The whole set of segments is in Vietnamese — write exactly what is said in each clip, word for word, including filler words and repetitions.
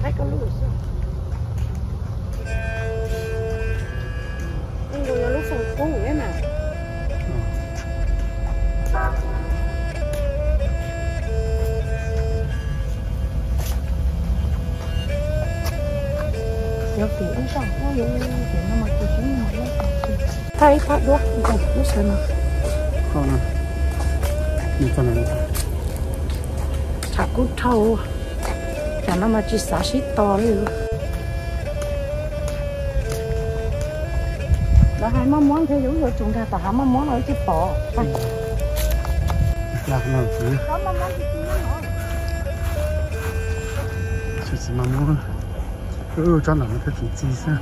thấy có lúa sao? Anh còn là lúa phần cũ thế nào? Giờ thì anh sao có những chuyện mà tôi chỉ nói thấy phát đốt không có sao nào? Không nào, như thế này. Chả cút thâu, chả nó mà chỉ xả xít to đấy luôn. Đó hai món món thế giống như chúng ta tao hai món món ở cái bò. Lạc nào chứ? Đó món món gì nó nói. Chỉ chỉ mắm muối. Ừ, cho nó cái vị trí sao?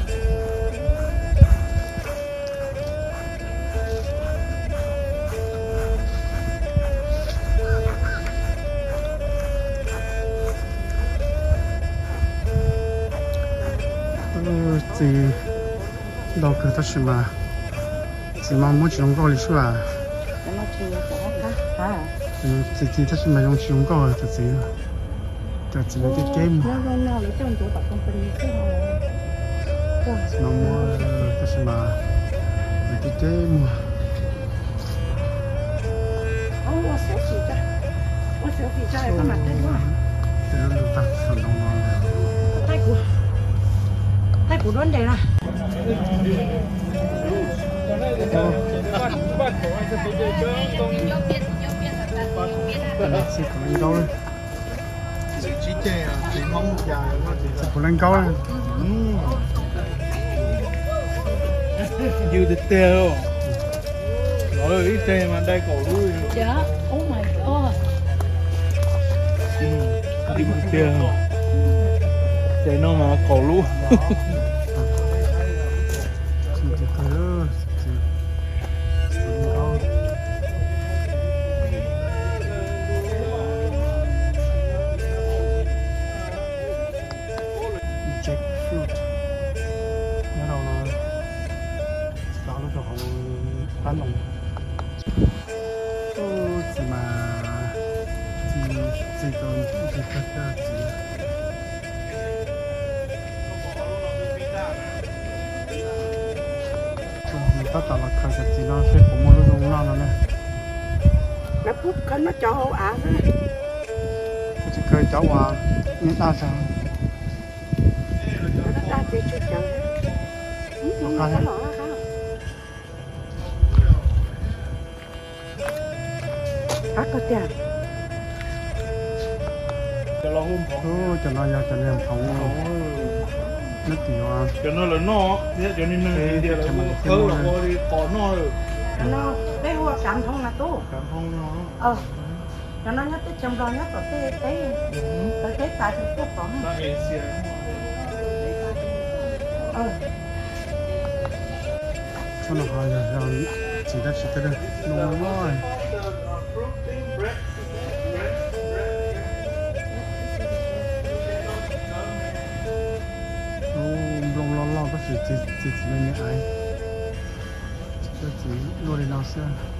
Ừ, chỉ đâu cứ ta chỉ mà chỉ mắm muối chỉ用高丽出来。 Nó chỉ có cá hả? Ừ, chỉ chỉ ta chỉ mà用只用高的就只了，就只了啲 game。 nó nó nó lấy trong chỗ bạn công ty chứ không? chỉ mắm muối ta chỉ mà cái game。 哦，我小皮仔，我小皮仔係今日睇過。 这个大很多嘛。 太古，太古亂地啦。是不能高嘞。是几隻啊？幾蚊廿蚊？是不能高嘞。嗯。要啲掉。攞嚟啲隻嘛，帶cổ luôn. Dạ, oh my god. Ừ, đi một tia. Để nó mà cổ luôn. Jackfruit. Nhớ đâu nó sao nó cho họ bán đồng. Chỉ mà chỉ chỉ còn chỉ có cái chỉ người ta tạo là khai cái chỉ nó sẽ có một lúc dùng nó nữa Nó phút cái nó cho hậu ảo đấy. chỉ khơi cháu à như ta sao Nó ta chỉ chút chẳng nó khai hết ác có tiền. cho nó hôm phóng cho nó giờ cho nó phóng nó kiểu à cho nó là nó thế cho nên nó thì là khớ là coi đi có nó rồi nó cái hoa cảm thông là tốt cảm thông nó ờ cho nó nhất cái trong đó nhất là cái cái cái cái tại cái cái phẩm ta ấy xia ờ cho nó hỏi là rồi chỉ đã chỉ tới đây nó rồi long long long có sự chỉ chỉ chỉ lên những ai chỉ chỉ lôi lên nó xe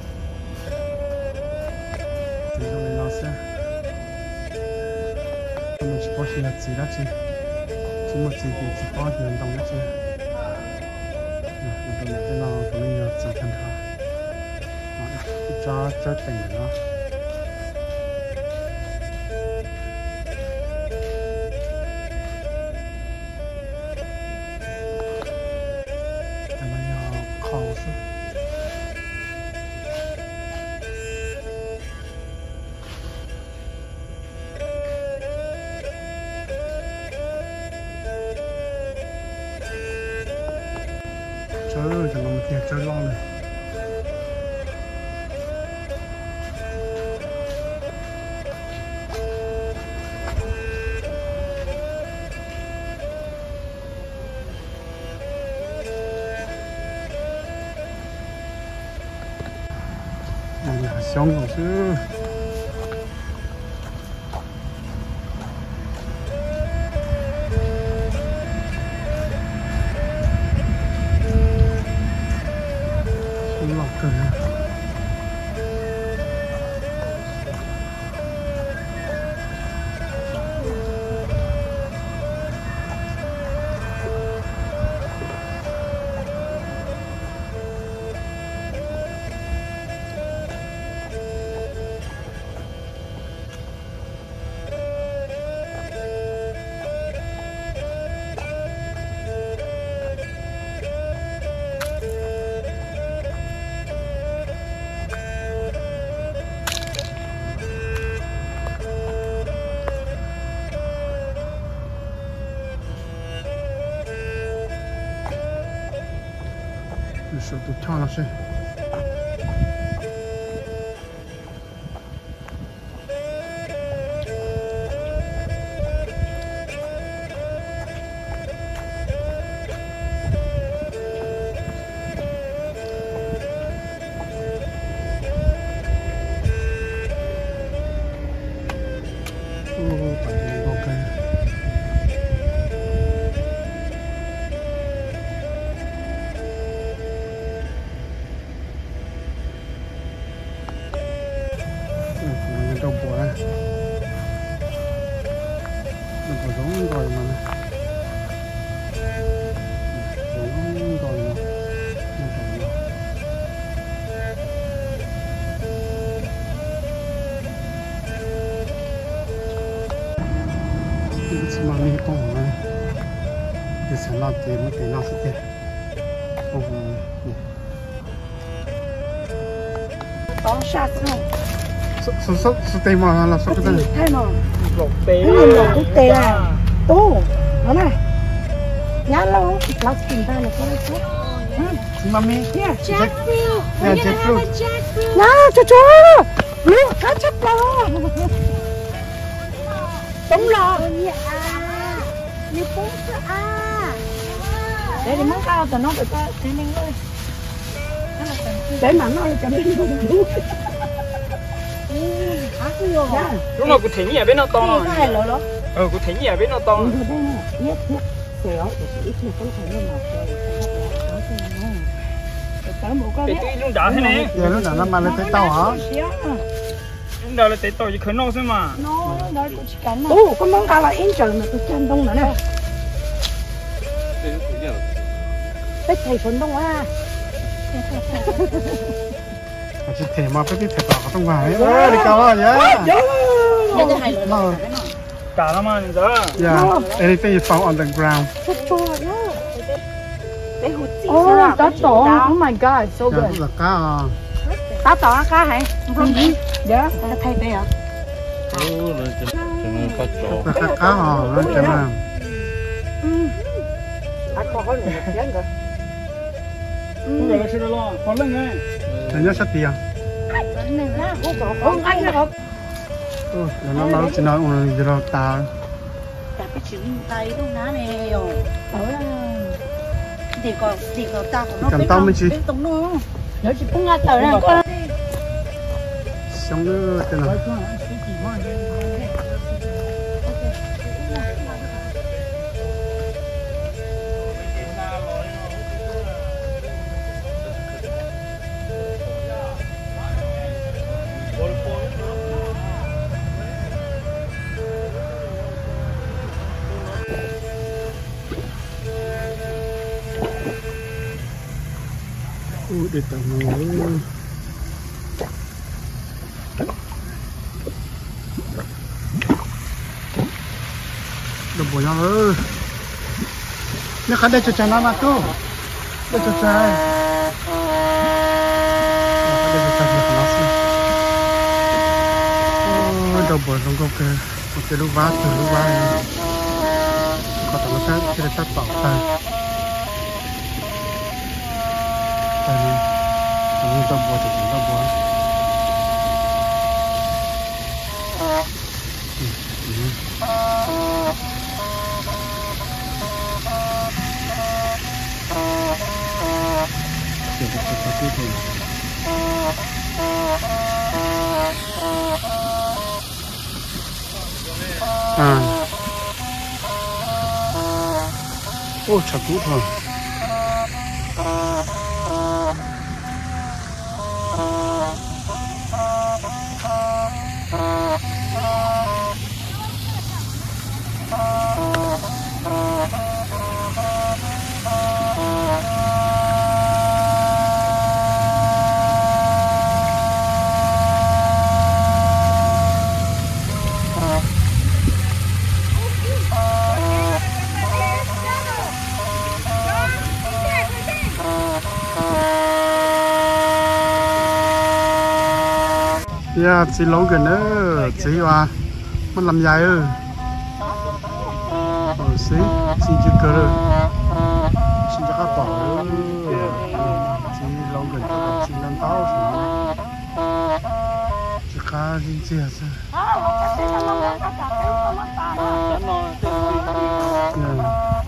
chỉ lôi lên nó xe mình chỉ có chỉ là chỉ đó chỉ chỉ một chỉ thì chỉ có tiền đồng đó chứ mình mình cái nào của mình là chỉ thân thà cho cho tình nó trời ơi, thằng lòng thiệt chơi lon này. Này là xong rồi chứ. Lọc rồi. 手都烫了是。Đâu bỏ đây đừng có giống rồi mà này giống rồi mà cái mà mình không này thì sẽ làm tiền mới tiền nào sẽ tiền không tao sát không số số số tiền mà là số cái gì thay mà lột tế lột quốc tế à tô nó này nhá lâu lát tìm ta là có số mami yeah jackfruit yeah jackfruit nhá cho cho luôn cá chấp lo đúng rồi như bốn à để đi món cao tao nói để ta để mình ơi để mà nó cho mình đúng đúng rồi, của thỉnh nhà bên nó to cái lỗ lỗ ờ của thỉnh nhà bên nó to nhất nhất xẻo để ít một con thằng nó mà để tôi luôn đá thế này giờ lúc nào nó mang lên tới tàu hả lúc nào là tới tàu chỉ khởi nâu thôi mà ồ con món cá là in trời mà tôi chân đông nữa nè tích thầy phun đông à chỉ thể mà phải đi thể tỏ trong ngoài ấy đi cao rồi nhá cả lắm mà giờ yeah anything you found on the ground oh that's all oh my god so good là cá à cá tỏ cá hả dạ thay đây à cá cá à nó chém à ăn có hơi nữa chén rồi bây giờ là chưa lo còn lên ngay thì nhớ sát tiền không anh được ừ nó nói chỉ nói một giờ ta cái chữ tay lúc ná này rồi thì còn thì còn ta của nó cầm tao mới chứ tông nó nó chỉ cũng ngắt tờ này con xong nữa thế nào ui để tao ngồi đừng bỏ nhau ơi nếu khán đây cho cha nó mà cô đây cho cha đây cho cha nó xí ôi đừng bỏ trong câu kê một cái lúc vá từ lúc vá có tao sẽ cái tắt bảo tay tay này tao tao bỏ thì tao bỏ à ô chặt cút thôi yeah, chị lỗ gần nữa, chị hoa mất làm dài ư ờ, xí, xin chưa cơ rồi xin cho các bảo 三刀什么，这咖喱这样子。 啊，我这边他们两个打给我们打了。 嗯。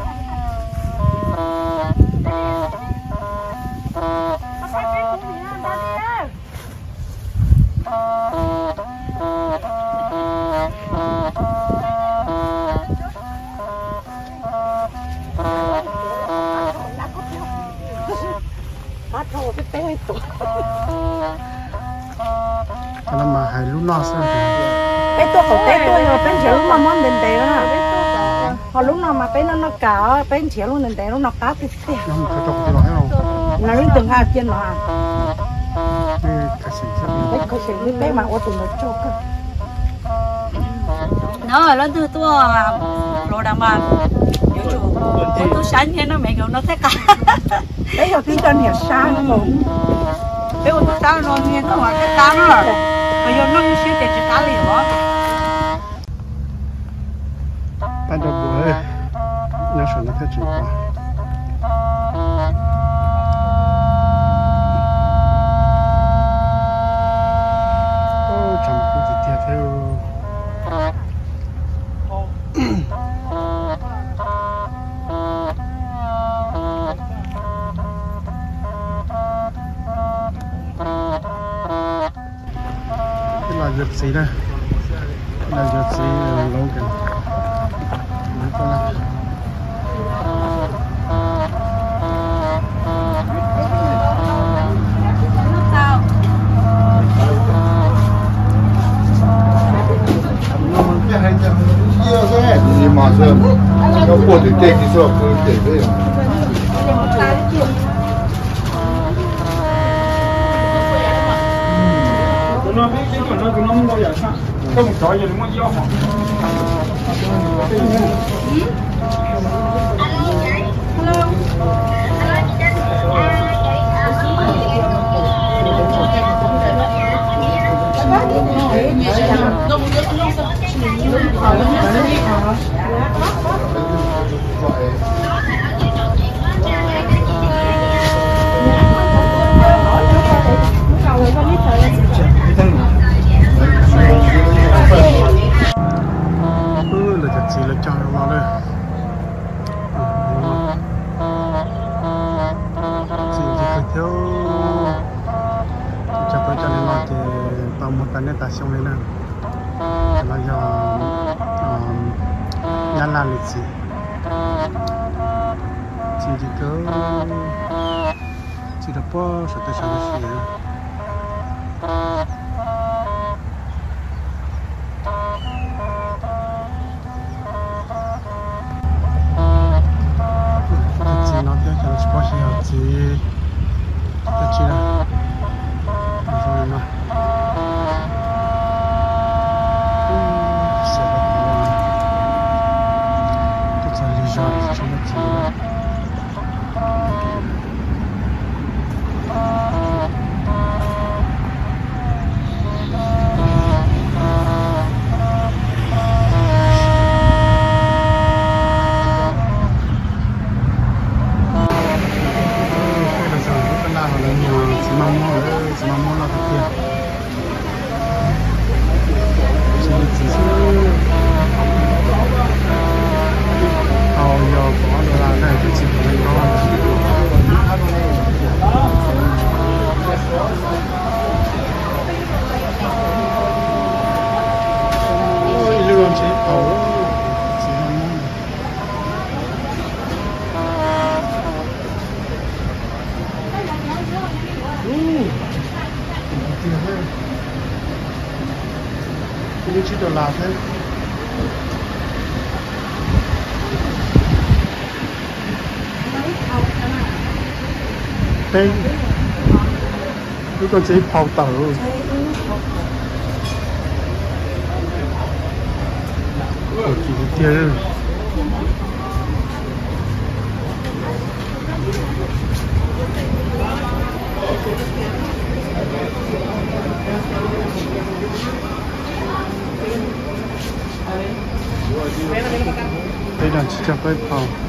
我才给你呢，大姐。把头我被背走。 cho nên mà hai lúc nào sao thì bé tôi còn bé tôi rồi bé chịu lúc nào món đền đèn á, họ lúc nào mà bé nó nó cả bé chịu luôn đền đèn lúc nào cá thì thì nó mà cái trồng thì nó không là lúc từng hai chân mà cái cái gì sao bé có sự biết bé mà ô tô nó cho cơ nó là từ tua rồi đằng mà nhiều chủ tôi sáng thế nó mẹ kiểu nó thích cả bé giờ tin chân hiểu sáng nó ngủ bé tôi sáng nó nghe nó mà cái cá nó bây giờ nó xíu tiền chỉ cá liền đó ban đầu buổi nó sửa nó thấy chịu quá ô chẳng có gì thiệt theo là giật xí đây là giật xí lâu kìa mấy con này 你马上要过去这个时候可以这个样。nó biết cái còn nó cũng không bao giờ sao có một trọi gì nó gió họ ừ là thật sự là cho nó vào đây chỉ chỉ phải theo cho tôi cho nên là thì tao một cái này ta xong lên nè là do nhà là lịch sử chỉ chỉ có chỉ là bao số tiền sao được gì nó theo cho nó có gì học gì tất nhiên là rồi mà sẽ là tất cả lý do để cho nó gì cái chiếc đồ lạt thế tên cái con chỉ phao tàu ở chỉ kia đây là chỉ cho cái phao